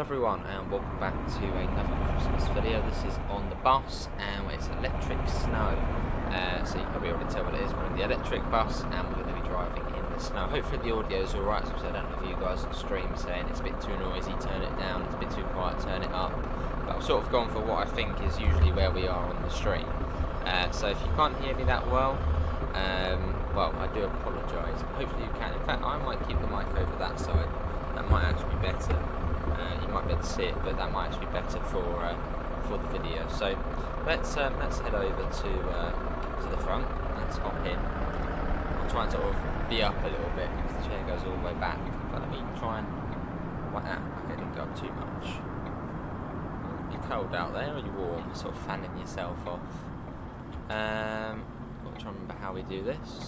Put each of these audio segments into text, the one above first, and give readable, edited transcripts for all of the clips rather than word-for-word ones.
everyone, and welcome back to another Christmas video. This is on the bus and it's electric snow. So you can probably already tell what it is. We're in the electric bus and we're going to be driving in the snow. Hopefully the audio is alright, so I don't know if you guys on stream saying it's a bit too noisy, turn it down, it's a bit too quiet, turn it up. But I've sort of gone for what I think is usually where we are on the stream. So if you can't hear me that well, well, I do apologise. Hopefully you can. In fact, I might keep the mic over that side. That might actually be better. You might be able to see it, but that might actually be better for the video. So let's head over to the front. Let's hop in. I'll try and sort of be up a little bit because the chair goes all the way back. But let me try and okay, it didn't go up too much. You cold out there, or you warm? Sort of fanning yourself off. I'm trying to remember how we do this.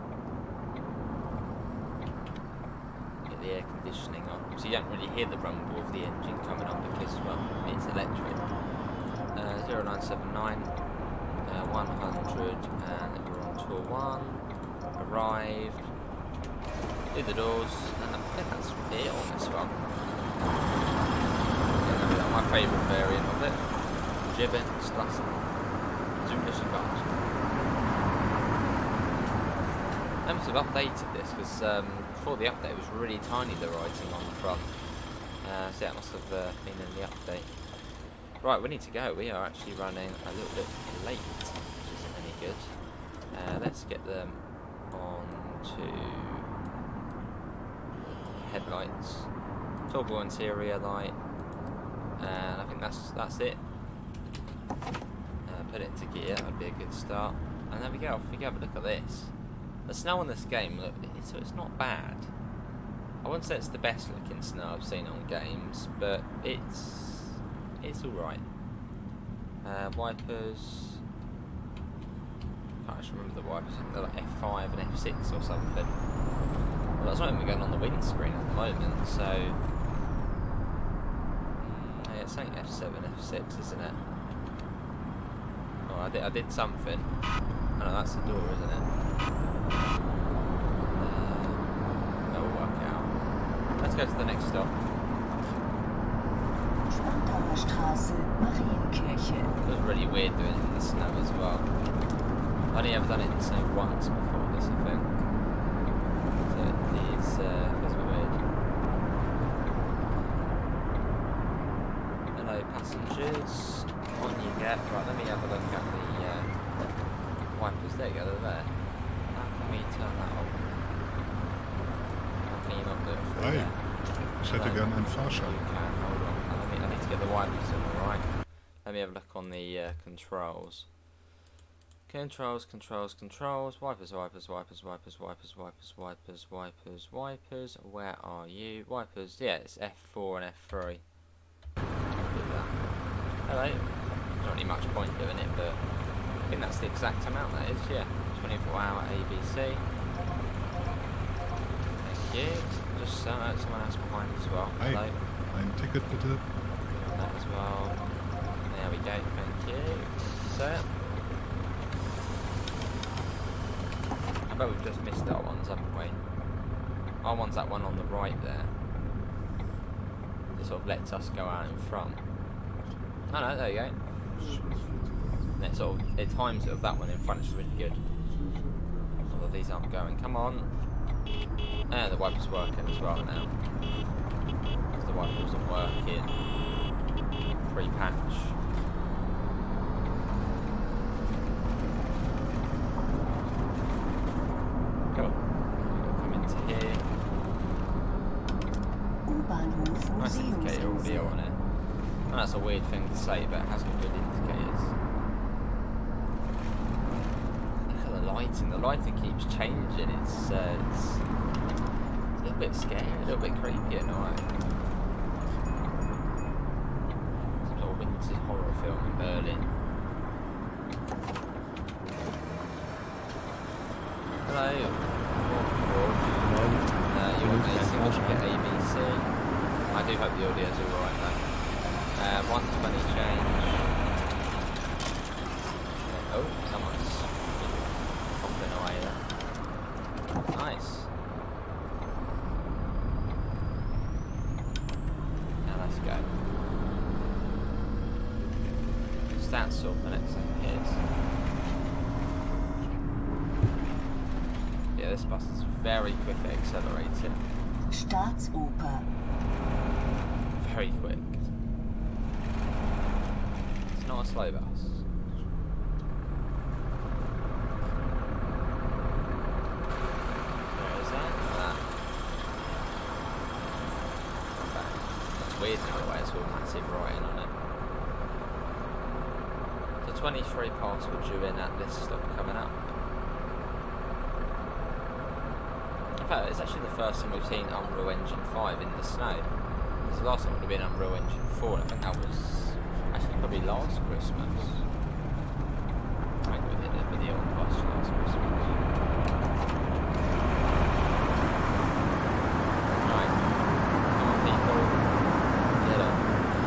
Get the air conditioning on, so you don't really hear the rumble of the engine coming on because, well, it's electric. 0979 100, and we're on tour 1. Arrived. Do the doors, and I think that's it on this one. My favourite variant of it. Gibbon, Slassen. Zoomless Box. They must have updated this because before the update it was really tiny, the writing on the front. So that must have been in the update. Right, we need to go. We are actually running a little bit late, which isn't any good. Let's get them on to headlights. Turbo interior light. And I think that's it. Put it into gear, that would be a good start. And there we go, off we go. But look at this. The snow on this game, look, it's not bad. I wouldn't say it's the best looking snow I've seen on games, but it's alright. Wipers. Can't actually remember the wipers. I think they're like F5 and F6 or something. Well, that's not even going on the windscreen at the moment, so yeah, it's saying F7, F6, isn't it? Oh, I did something. Oh no, that's the door, isn't it? That'll work out. Let's go to the next stop. It was really weird doing it in the snow as well. I've only ever done it in the snow once before this, I think. So it feels a bit weird. Hello passengers. On you get. Right, let me have a look at the wipers. There you go, they're there. How can we turn that on? How can you not do it through there? Ich hätte gern einen Fahrschein. You can, hold on. I need to get the wipers in, alright? Let me have a look on the controls. Controls. Wipers. Where are you? Wipers. Yeah, it's F4 and F3. Hello. Not really much point doing it, but I think that's the exact amount that is, yeah. 24-hour ABC. Thank you. Just someone else behind as well. Hello. Ein Ticket bitte. That as well. There we go, thank you. So, I bet we've just missed our ones, haven't we? Our one's that one on the right there. It sort of lets us go out in front. Oh no, there you go. And it sort of, it times it of that one in front is really good. Although these aren't going. Come on. And the wiper's working as well now. Because the wiper wasn't working pre-patch. Come on. Come into here. Nice indicator audio on it. And that's a weird thing to say, but it has got good indicators. Look at the lighting. The lighting keeps changing. It's a little bit scary, a little bit creepy at night. Some sort of winter horror film in Berlin. Hello. You're amazing. What should get ABC? I do hope the audio's alright though. 120 change. Oh, someone's popping away there. Nice. Now let's go. That's all the next thing is. Yeah, this bus is very quick at accelerating. Staatsoper. Very quick. It's not a slow bus. Where is that? Okay. That's weird in a way, it's all massive writing on it. So 23 pass were due in at this stop coming up. In fact, it's actually the first time we've seen Unreal Engine 5 in the snow. Because the last time would have been Unreal Engine 4, and I think that was actually probably last Christmas. I think we did a video on bus last Christmas. Right, come on people, get up.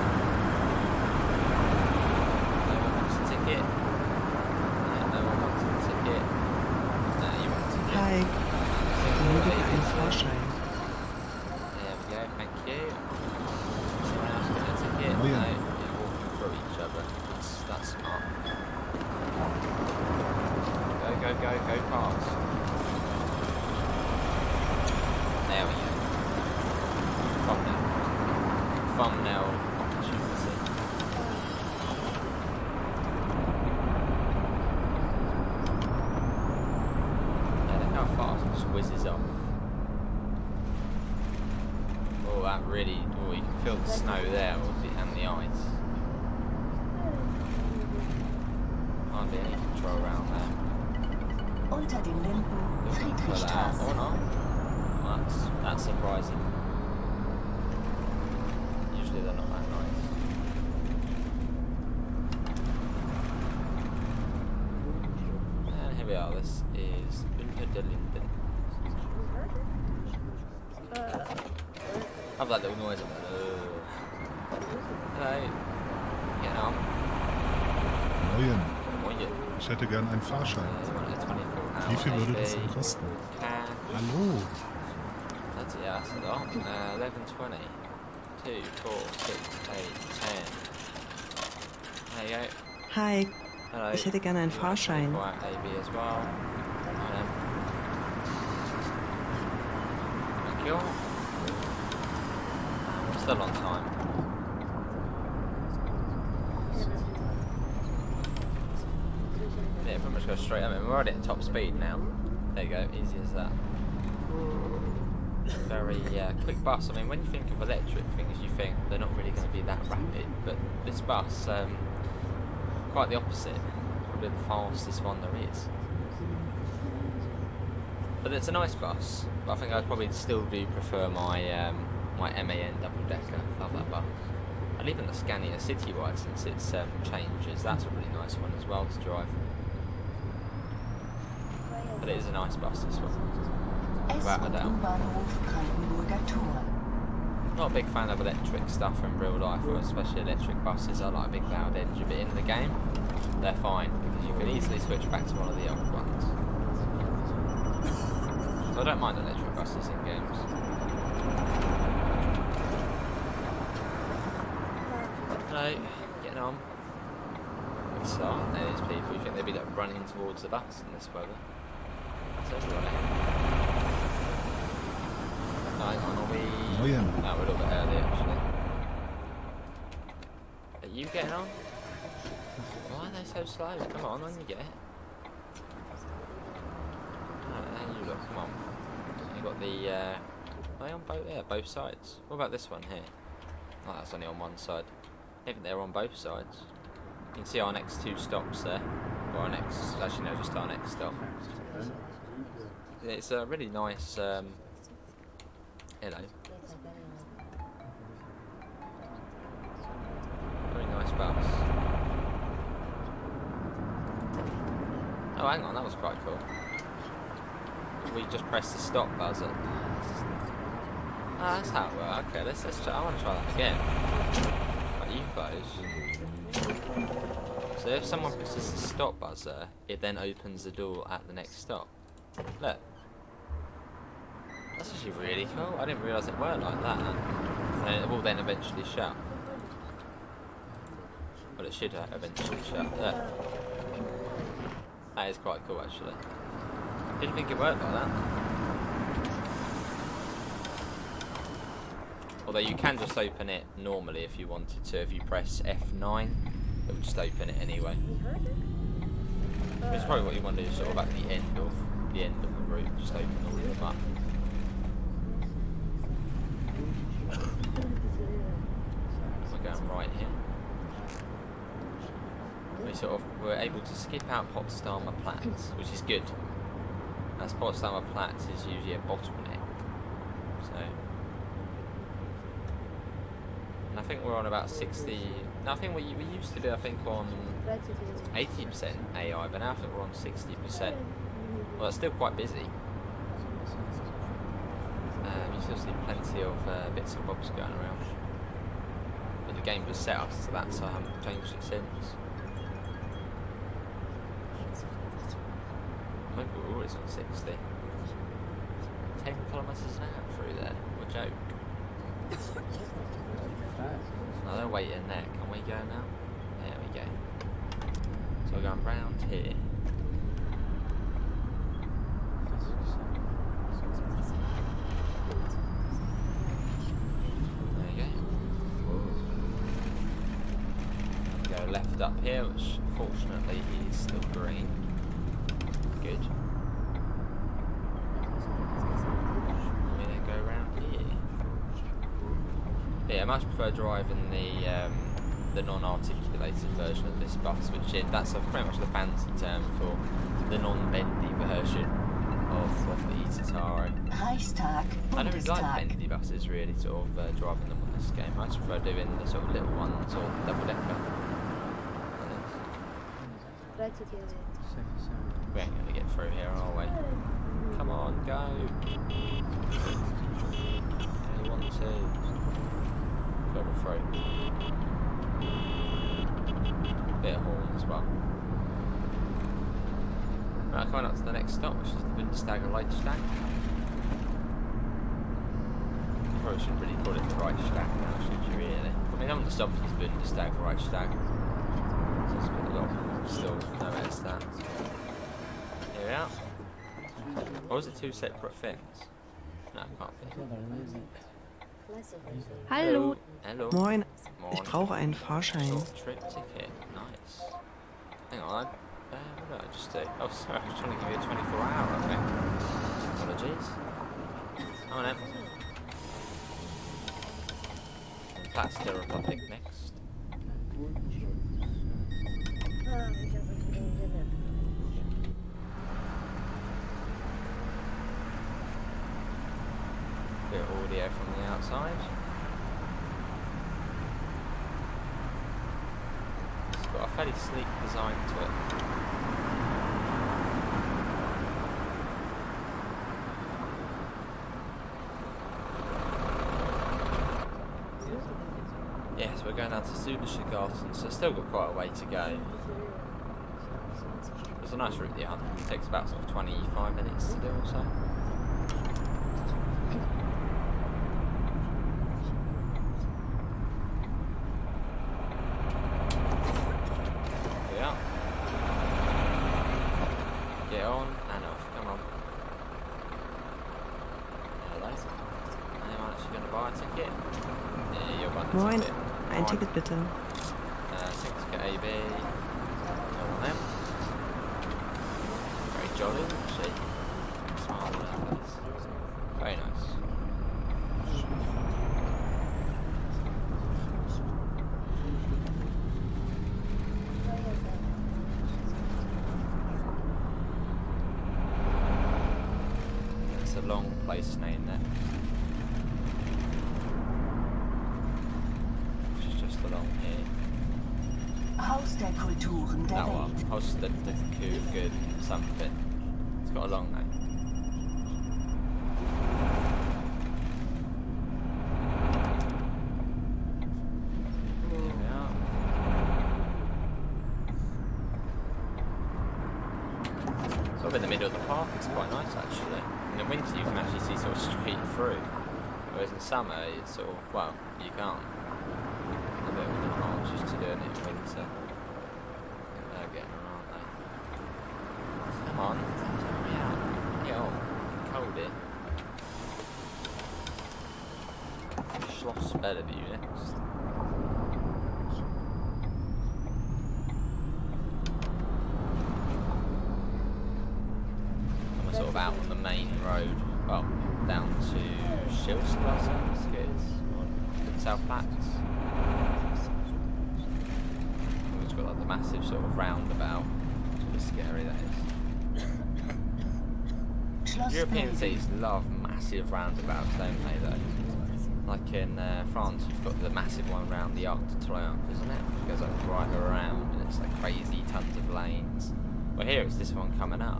No one wants a ticket. Yeah, no one wants a ticket. No, you want a ticket. Hi. Benötige einen Fahrschein. There we go, thank you. Someone else got a ticket? Oh, yeah. No, you're walking through each other. That's smart. Go past. There we go. Thumbnail opportunity. Yeah, look how fast it just whizzes off. Oh, that really. Oh, you can feel the snow there and the ice. Hardly any control around there. Unter den Linden, Pull it out Friedrichstraße. or not. Well, that's surprising. Usually they're not that nice. And here we are. This is Unter den Linden. I have that little noise. Hello. Getting on. Moin. Moin. Ich hätte gern einen Fahrschein. Wie Wie viel würde das denn kosten? Hallo. That's it, yeah, that's a lot. 11, 20, 2, 4, 6, 8, 10. There you go. Hi. Hello. Ich hätte gerne einen You want Fahrschein. 24 AB as well. Right then. Thank you. We're still on time. Yeah, pretty much go straight up. We're already at top speed now. There you go, easy as that. Very quick bus. I mean, when you think of electric things, you think they're not really going to be that rapid, but this bus, quite the opposite. Probably the fastest one there is. But it's a nice bus. But I think I'd probably still do prefer my my MAN double decker. Love that bus. And even the Scania Citywide, since it's changes, that's a really nice one as well to drive. But it is a nice bus, this one. Without a doubt. S-U-Bahnhof Brandenburger Tor. Not a big fan of electric stuff in real life, or especially electric buses. I like a big loud engine, but in the game, they're fine, because you can easily switch back to one of the old ones. So I don't mind electric buses in games. Hello, getting on. Good start. There's people who think they'd be like running towards the bus in this weather. That's everyone here. No, hang on, are we... Oh, yeah. No, we're a little bit early actually. Are you getting on? Why are they so slow? Come on you get it. Oh, there you look, come on. You got the, are they on both? Yeah, both sides. What about this one here? Oh, that's only on one side. I think they're on both sides. You can see our next two stops there. Or our next, actually no, just our next stop. It's a really nice, you know, very nice bus. Oh, hang on, that was quite cool. We just press the stop buzzer. Ah, that's how it works. Okay, let's try. I want to try that again. Like you guys. So if someone presses the stop buzzer, it then opens the door at the next stop. Look. That's actually really cool. I didn't realise it worked like that. And it will then eventually shut. Well, it should eventually shut. That is quite cool, actually. Didn't think it worked like that. Although you can just open it normally if you wanted to. If you press F9, it will just open it anyway. Which is probably what you want to do, sort of at the end of the route. Just open all of them up. We're going right here. We're able to skip out Potsdamer Platz, which is good. As Potsdamer Platz is usually a bottleneck. So, and I think we're on about 60. No, I think we used to be, I think, on 80% AI, but now I think we're on 60%. Well, it's still quite busy. You still see plenty of bits and bobs going around. But the game was set up to that, so I haven't changed it since. Maybe we're always on 60. 10 kilometres an hour through there. What a joke. No, they're waiting there. Can we go now? There we go. So we're going round here. There you go. Go left up here, which fortunately is still green. Good. We then go around here. Yeah, I much prefer driving the non-articulated version of this bus, which is pretty much the fancy term for the non-bendy version of the eCitaro. Reichstag, I don't really like Bundestag. bendy buses, really, sort of driving them on this game. I just prefer doing the sort of little ones or double-decker. We ain't gonna get through here, are we? Come on, go! Yeah, you want to? Go through. Bit of horn as well. Right, coming up to the next stop, which is the Bundestag Reichstag. Probably shouldn't really call it the Reichstag now, should you really? I mean, I'm the stop is Bundestag Reichstag. So it's a bit long. Still no way it's that. Here we are. Or is it two separate things? No, it can't be. Hallo. Hello. Moin. Morning. Ich brauche einen Fahrschein. Short trip ticket. Nice. Hang on. What did I just do? Oh, sorry. I was trying to give you a 24-hour, I think. Apologies. Oh, no. That's the Republic next. Bit of audio from the outside. It's got a fairly sleek design to it. Yes, we're going down to Südische Garten, so still got quite a way to go. It's a nice route, the other. It takes about sort of 25 minutes to do or so. Get on and off, come on. Hello. Anyone actually going to buy a ticket? Yeah, you're buying a Moin. ticket. Ein Ticket bitte. Ticket AB. No one there. Very jolly, actually. Smile on her face. Very nice. It's a long place name there. Which is just along here. Haus der Kulturen der That one. Welt. House the good something. It's got a long name. Here we are. Sort of in the middle of the park, it's quite nice actually. In the winter you can actually see sort of straight through. Whereas in summer it's sort of, well, you can't. A bit of an advantage. used to doing it in winter. They're getting on, aren't they? Come on, hurry up. Get on. It's cold here. Schloss Bellevue next. And we're sort of out on the main road, well, down to Schilsstrasse, I think it is, or South Platz. It's got like the massive sort of roundabout. It's a bit scary, that is. European cities love massive roundabouts, don't they, though? Like in France, you've got the massive one around the Arc de Triomphe, isn't it? It goes like right around, and it's like crazy, tons of lanes. Well, here it's this one coming up.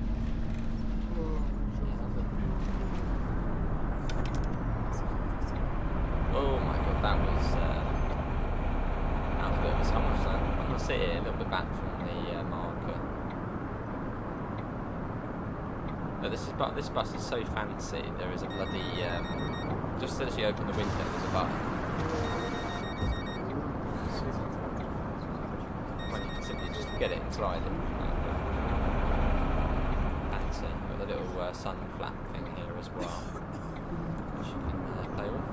Oh my god, that was a bit of a summer sun. I'm gonna sit here a little bit back from the marker. But this bus is so fancy. There is a bloody just as you open the window, there's a button. When you can simply just get it and slide it. Fancy. Got the little sun flap thing here as well, which you can play with.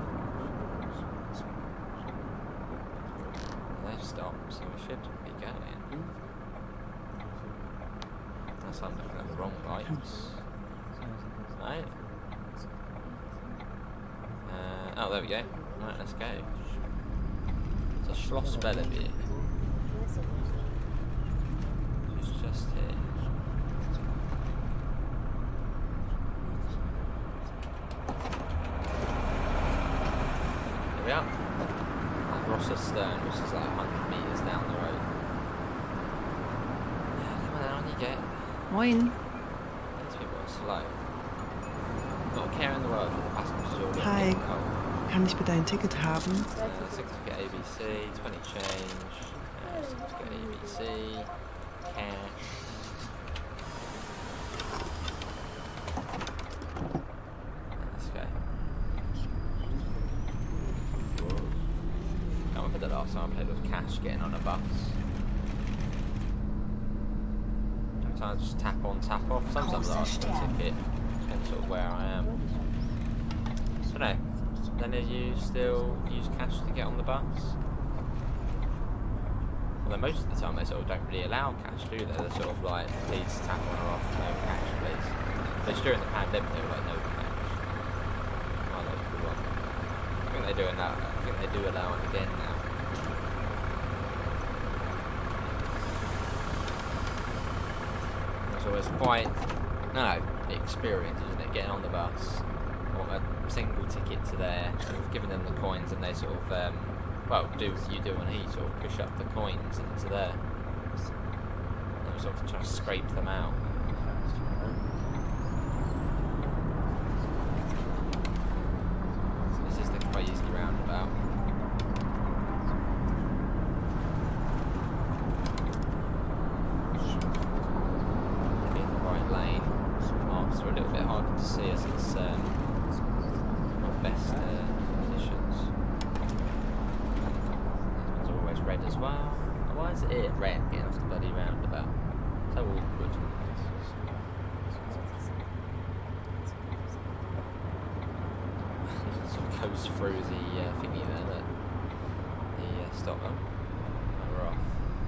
They've stopped, so we should be going. Unless I'm looking at the wrong lights. Right. Oh, there we go. Right, let's go. So Schloss Bellevue. It's just here. Here we are. Rosser Stern, which is like 100 metres down the road. Yeah, come on, on you get. Moin. These people are slow. Not a care in the world for the passengers all Hi. Kann ich bitte ein Ticket haben? 6 ticket ABC, 20 change, 6 ticket ABC, cash. Let's go. I remember the last time I played with cash getting on a bus. Sometimes I just tap on, tap off. Sometimes I ask for a ticket. Depends sort of where I am. I don't know. Then you still use cash to get on the bus? Although most of the time they sort of don't really allow cash, do they? They're sort of like, please tap on or off, no cash please. But it's during the pandemic they were like, no cash. Oh, that's good one. I think they do it now. I think they do allow it again now. It's always quite, no, the experience, isn't it? Getting on the bus. A single ticket to there, sort of giving them the coins, and they sort of, well, do what you do, and he sort of push up the coins into there. And sort of try to scrape them out. So this is the crazy roundabout. Be in the right lane. Marks are a little bit harder to see as it's best conditions. This one's always red as well. Why is it red getting off the bloody roundabout? So awkward. Sort of goes through the thingy there, the stop them. We're off.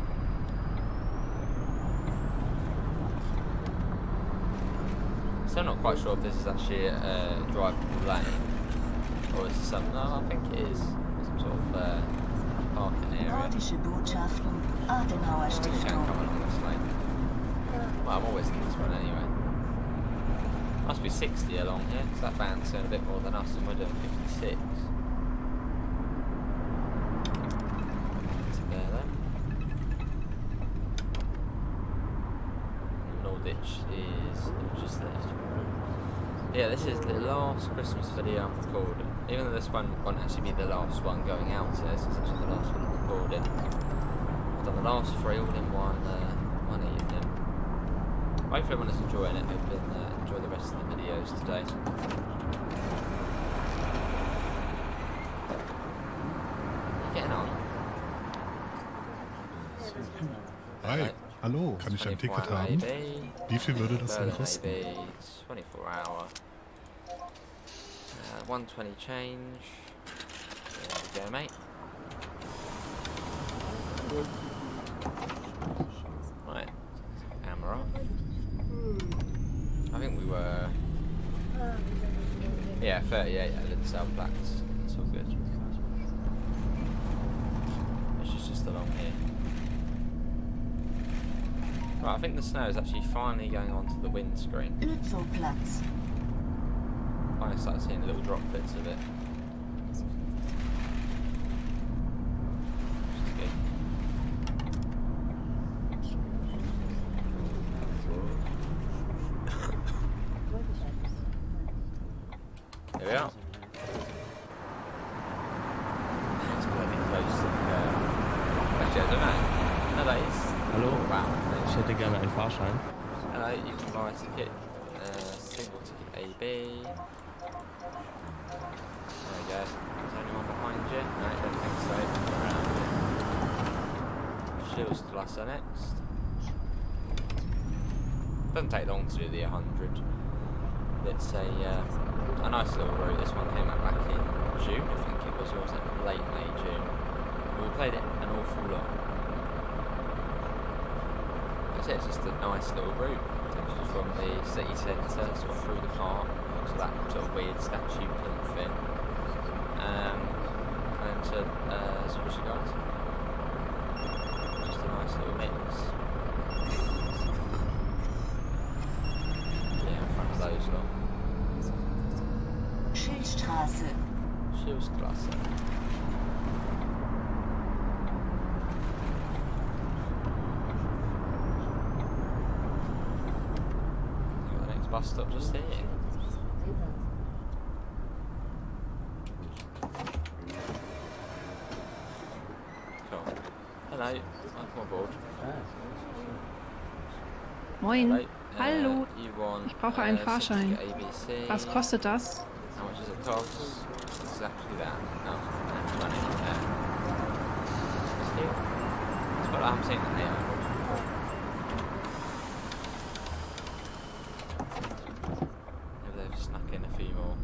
So I'm not quite sure if this is actually a drivable lane. Or is it some? No, I think it is some sort of parking area. Nordische Botschaften, Adenauer You can Stiftung. come along this lane. Well, I'm always in this one anyway. Must be 60 along here, because that van's doing a bit more than us, and we're doing 56. There then. Norwich is just there. Yeah, this is the last Christmas video I'm recording. Even though this one won't actually be the last one going out, so this is actually the last one I'm recording. I've done the last 3 all in one evening. Hopefully everyone's enjoying it. Hopefully enjoy the rest of the videos today. Getting on. Hi, hallo, kann ich ein Ticket haben? Wie viel würde das denn kosten? 24-hour. 120 change. There we go, mate. Right, camera off. I think we were... Yeah, 38, I didn't sell blacks. It's all good. Which is just along here. Right, I think the snow is actually finally going onto the windscreen. Lützowplatz. Finally start seeing little droplets of it. Which is good. There we are. It's bloody close to the actually, I don't know. No, that is. Hallo, Wow. ich hätte gerne einen Fahrschein. Hello, you can buy a ticket. Single ticket AB. There we go. Is anyone behind you? No, I don't think so. Shields Cluster next. Doesn't take long to do the 100. It's a nice little route. This one came out back in June, I think it was, or was it late May, June? We played it an awful lot. It's just a nice little route. Takes you from the city centre, sort of through the park, to that sort of weird statue plinth thing, and to Sushi guys. Just a nice little mix. Yeah, in front of those lot. Schildstraße. Schildstraße. The next bus stop just here. Cool. Hello, welcome aboard. Moin. Hello. Hallo. You want, Ich brauche einen Fahrschein. ABC. Was kostet das? How much does it cost? Exactly that. No, money. Still. That's what I'm saying. Maybe they've snuck in a few more.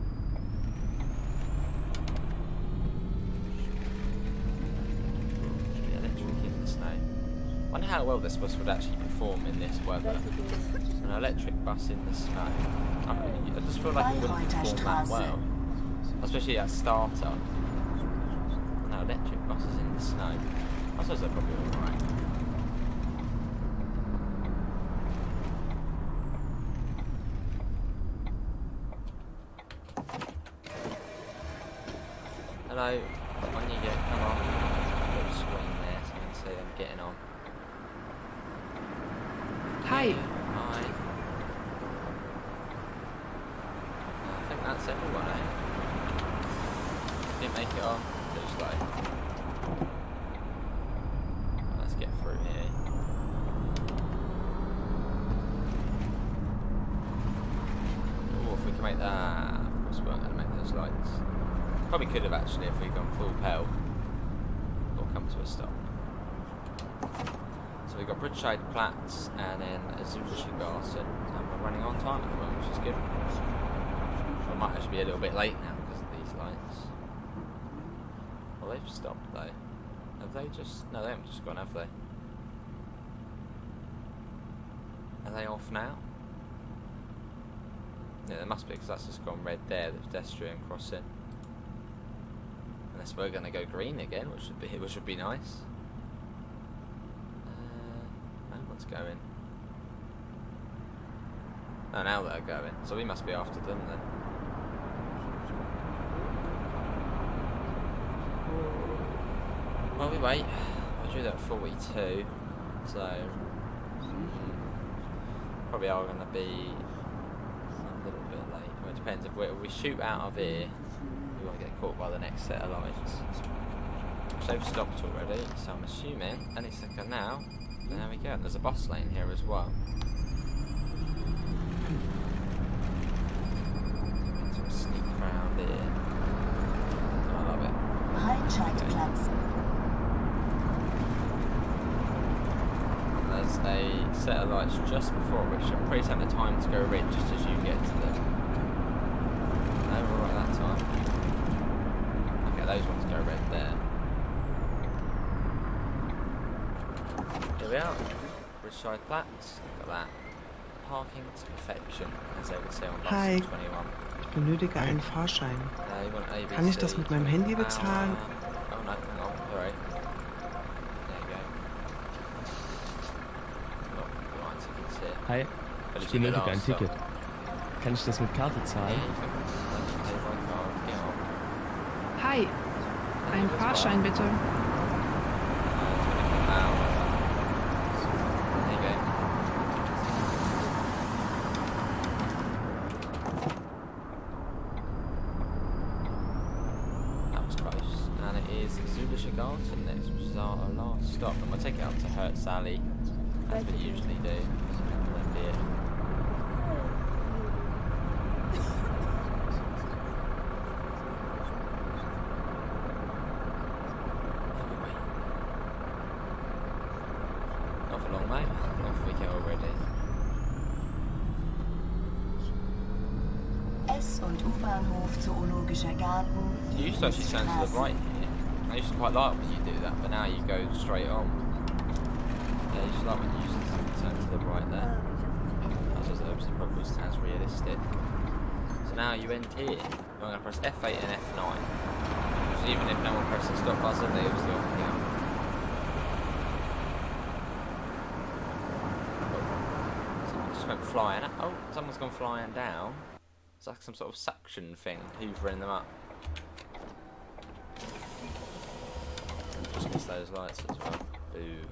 The electric in the snow. I wonder how well this bus would actually perform in this weather. An electric bus in the snow. I just feel like it wouldn't perform that well. Especially at starter. No, electric buses in the snow. I suppose they're probably alright. Hello, on you get, come on. Little screen there so I can see them getting on. Hi. Hi. I think that's everyone, eh? Didn't make it on. Too slow. Let's get through here. Oh, if we can make that. Of course, we weren't going to make those lights. Probably could have actually if we'd gone full pale. Or come to a stop. So we've got Bridgeside Platz and then Zuschengassen, and we're running on time at the moment, which is good. We might actually be a little bit late now because of these lights. Well, they've stopped though. Have they just... No, they haven't just gone, have they? Are they off now? Yeah, they must be because that's just gone red there, the pedestrian crossing. Unless we're going to go green again, which would be nice. Going. Oh, now they're going. So we must be after them then. Well, we wait. We're due at 42. So probably are going to be a little bit late. Well, it depends if we shoot out of here. We won't get caught by the next set of lights. So they've stopped already. So I'm assuming any second now. There we go, there's a bus lane here as well. Sort of sneak around here. I love it. Breitscheidplatz. a set of lights just before which I'm pretty certain the time to go red just as you get to them. No, we're right that time. Okay, those ones go red there. Here we are. Bridgeside Platz. Look at that. Parking to perfection, as they would say on bus Hi. 21. Ich benötige einen Fahrschein. You want ABC, Kann ich das mit meinem Handy bezahlen? Oh no, hang on, sorry. There you go. Oh, right, tickets here. Hi, ich benötige ein Ticket. Kann ich das mit Karte Yeah, zahlen? you can pay by card, get on. Hi, ein Fahrschein bitte. 24 hours. There you go. That was close. And it is Zulischer Garten next, which is our last stop. And we'll take it up to Hertz Alley, as we usually do. That'll be it. Not for long, mate. Not for we get already. S- und U-Bahnhof Zoologischer Garten. You used to actually turn to the right here. I used to quite like when you do that, but now you go straight on. Yeah, you just like when you used to turn to the right there. That's just obviously probably wasn't as realistic. So now you end here. I'm going to press F8 and F9. Because even if no one presses the stop buzzer, they will still count. Someone just went flying. Oh, someone's gone flying down. It's like some sort of suction thing, hoovering them up. Just missed those lights as well. Boo.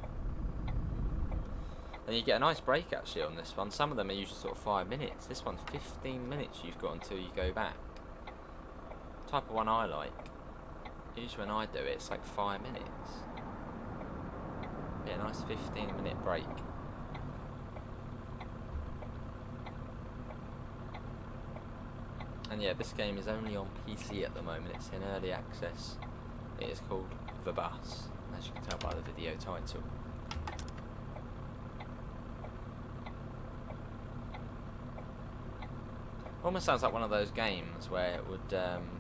And you get a nice break actually on this one. Some of them are usually sort of 5 minutes. This one's 15 minutes you've got until you go back. Type of one I like. Usually when I do it, it's like 5 minutes. Yeah, nice 15-minute break. And yeah, this game is only on PC at the moment. It's in early access. It is called The Bus, as you can tell by the video title. Almost sounds like one of those games where it would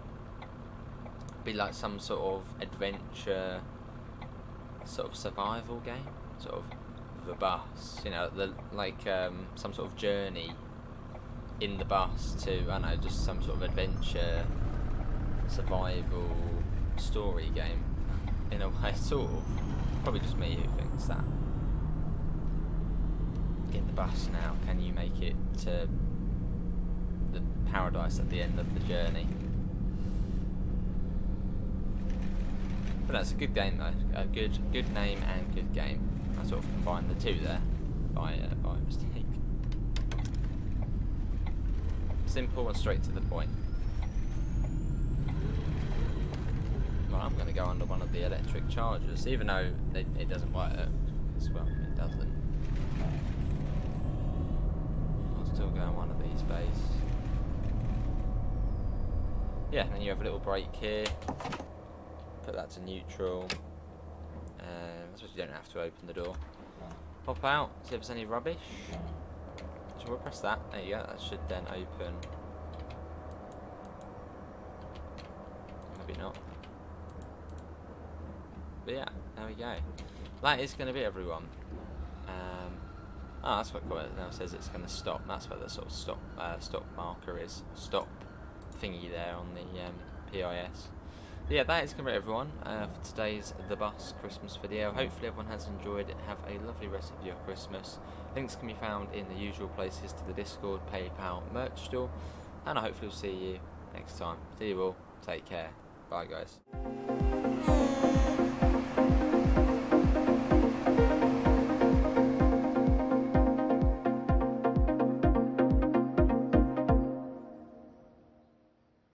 be like some sort of adventure, sort of survival game, sort of The Bus. You know, like some sort of journey in the bus to, I don't know, just some sort of adventure, survival, story game. In a way, sort of. Probably just me who thinks that. Get the bus now. Can you make it to the paradise at the end of the journey? But that's a good game though. A good name and good game. I sort of combined the two there by mistake. Simple and straight to the point. Well, I'm going to go under one of the electric chargers, even though it doesn't work as well. It doesn't. I'll still go on one of these bays. Yeah, and then you have a little brake here. Put that to neutral. I suppose you don't have to open the door. Pop out, see if there's any rubbish. So we'll press that. There you go. That should then open. Maybe not. But yeah, there we go. That is going to be everyone. Oh, that's what it now says it's going to stop. That's where the sort of stop marker is. Stop thingy there on the PIS. But yeah, that is going to be everyone for today's The Bus Christmas video. Hopefully everyone has enjoyed it. Have a lovely rest of your Christmas. Links can be found in the usual places to the Discord, PayPal, merch store. And I hopefully will see you next time. See you all. Take care. Bye guys.